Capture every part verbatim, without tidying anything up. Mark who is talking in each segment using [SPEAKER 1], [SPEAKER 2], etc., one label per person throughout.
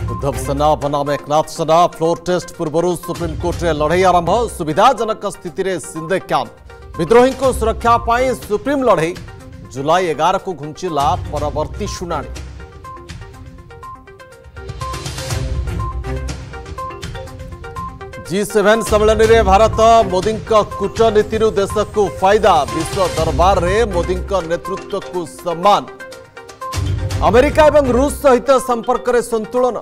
[SPEAKER 1] उद्धव सेना बनाम एकनाथ सेना फ्लोर टेस्ट पूर्व सुप्रीमकोर्ट में लड़ाई आरंभ। सुविधाजनक स्थिति में सिंधे कैंप विद्रोही को सुरक्षा पाई सुप्रीम लड़ाई जुलाई एगार को घुंचिला परवर्ती शुनानी। जी सेवेन सम्मेलन में भारत मोदी कूटनीति देश को फायदा। विश्व दरबार में मोदी नेतृत्व को सम्मान। अमेरिका एवं रूस सहित संपर्क में संतुलन।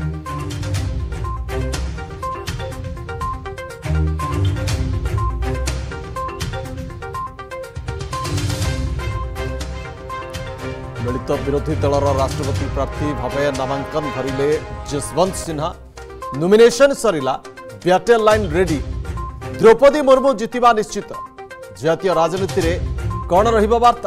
[SPEAKER 1] मिलित विरोधी दलर राष्ट्रपति प्रार्थी भावे नामांकन भरिले जसवंत सिन्हा। नॉमिनेशन सरिला battle line ready. Draupadi Murmu जितिबा निश्चित। जातीय राजनीति रे कौन रहिबा वार्ता।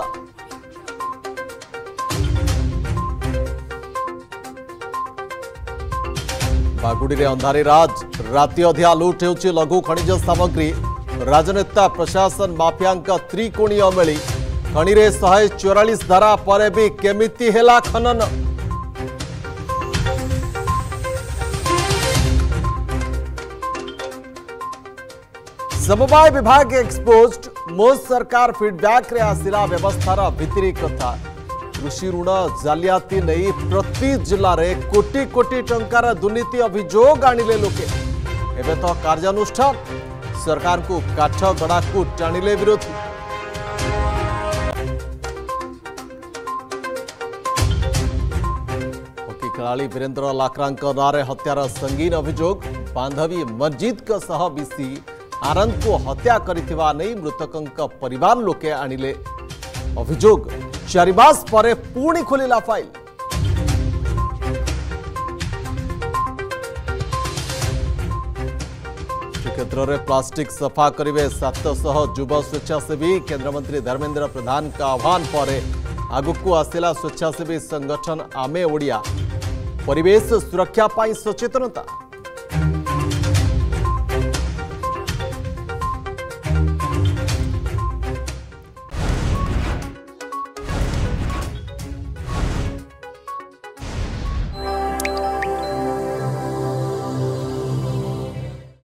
[SPEAKER 1] बागुड़ी रे अंधारी राज। राति अधिया लुट हेउछि लघु खनिज सामग्री। राजनेता प्रशासन माफिया त्रिकोणीय मेली। खनि रे एक सौ चौवालीस धारा पर भी केमिति हेला खनन। समवाय विभाग एक्सपोज्ड। मो सरकार फीडबैक रे आसिला व्यवस्थार भितरी कथा। कृषि ऋण जालियाती नहीं प्रति जिले में कोटी कोटी टंकार दुर्नीति अभियोग आनिले लोके। एबे तो कार्यानुष्ठान। सरकार को काठ गड़ा को टाणिले विरोधी। हॉकी खेलाड़ी वीरेंद्र लाक्रांक नारे हत्यार संगीन अभियोग। बांधवी मंजित सह मिसी आनंद को हत्या करिथिबा नहीं मृतकंक परिवार लोके आनिले अभियोग। चारि मास परे पुणी खोलिला फाइल। क्षेत्र में प्लास्टिक सफा करिवे सात सौ युवा स्वेच्छासेवी। केंद्रमंत्री धर्मेंद्र प्रधान का आह्वान पर आगुक आसिला स्वेच्छासेवी संगठन आमे ओडिया। परिवेश सुरक्षा पाई सचेतनता।